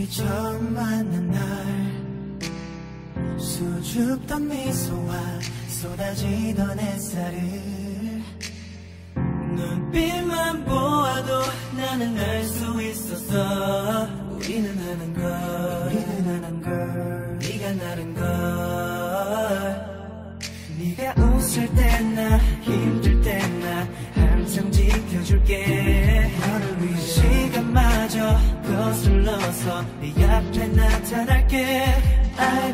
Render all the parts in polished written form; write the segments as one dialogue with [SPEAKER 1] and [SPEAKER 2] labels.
[SPEAKER 1] 우리 처음 만난 날 수줍던 미소와 쏟아지던 햇살을 눈빛만 보아도 나는 알 수 있었어. 우리는 하는 걸 네가 나른 걸. 네가 웃을 때나 힘들 때나 항상 지켜줄게. 너를 위해 시간마저 거슬러서 네 앞에 나타날게. I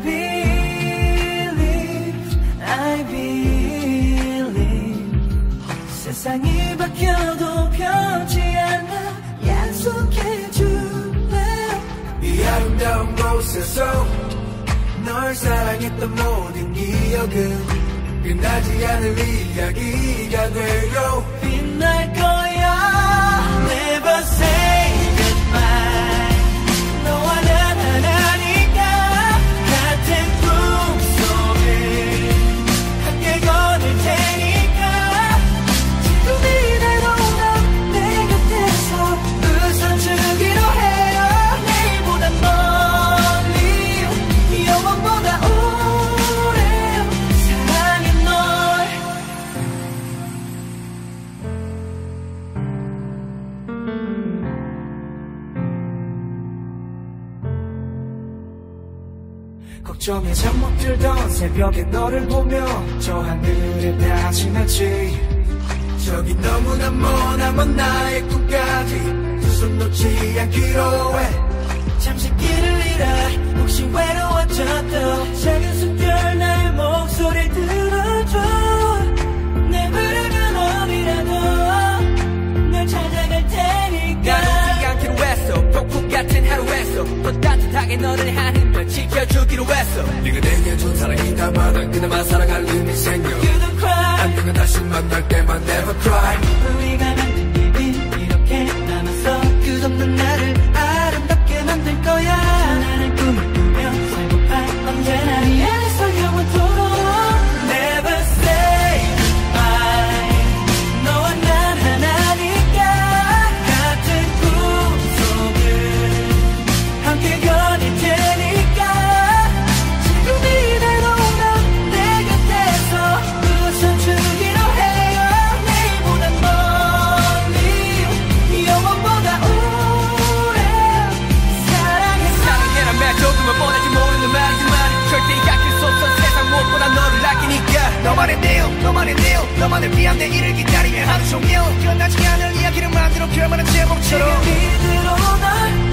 [SPEAKER 1] believe 세상이 바뀌어도 변치 않아. 약속해줄래. 이 아름다운 곳에서 널 사랑했던 모든 기억은 끝나지 않을 이야기가 되고 빛날 거야. Never say goodbye. 너와 난 하나니까 같은 꿈속을 함께 거닐 테니까. 지금 이대로라도 내 곁에서 웃어주기로 해요. 내일보다 멀리 영원보다 오래 사랑해 널. 걱정에 잠 못 들던 새벽에 너를 보며 저 하늘에 다짐했지. 저기 너무나 머나먼 나의 꿈까지 두 손 놓지 않기로 해. 잠시 길을 잃어 혹시 외로워져도 작은 숨결 나의 목소리 들어줘. 내 부르면 어디라도 널 찾아갈 테니까.
[SPEAKER 2] 가놓지 않기로 했어. 폭풍 같은 하루에서 더 따뜻하게 너를 향해 널 지켜주기로 했어.
[SPEAKER 3] 네가 내게 준 사랑이다마는 그나마 사랑할 힘이 생겨.
[SPEAKER 1] You don't cry.
[SPEAKER 3] 안녕은 다시 만날 때만 never cry.
[SPEAKER 1] 우리가 만든 입이 이렇게 남았어. 끝없는 나를 아름답게 만들 거야. 나는 꿈을 꾸며 살고파 언제나 네 안에서 영원토록. Never say goodbye. 너와 난 하나니까 같은 꿈속을 함께 거닐 테니까. 지금 이대로라도 내 곁에서 웃어주기로 해요. 내일보다 멀리 영원보다 오래 사랑해.
[SPEAKER 2] 사랑해라며 조금은 뻔하지 모르는 말이지만 절대 약할 수 없어. 세상 무엇보다 너를 아끼니까. 너만의 내일 너만을 위한 내일을 기다리며 하루 종일 끝나지 않을 이야기를 만들어 결말은 제목처럼
[SPEAKER 1] 지금 이대로 널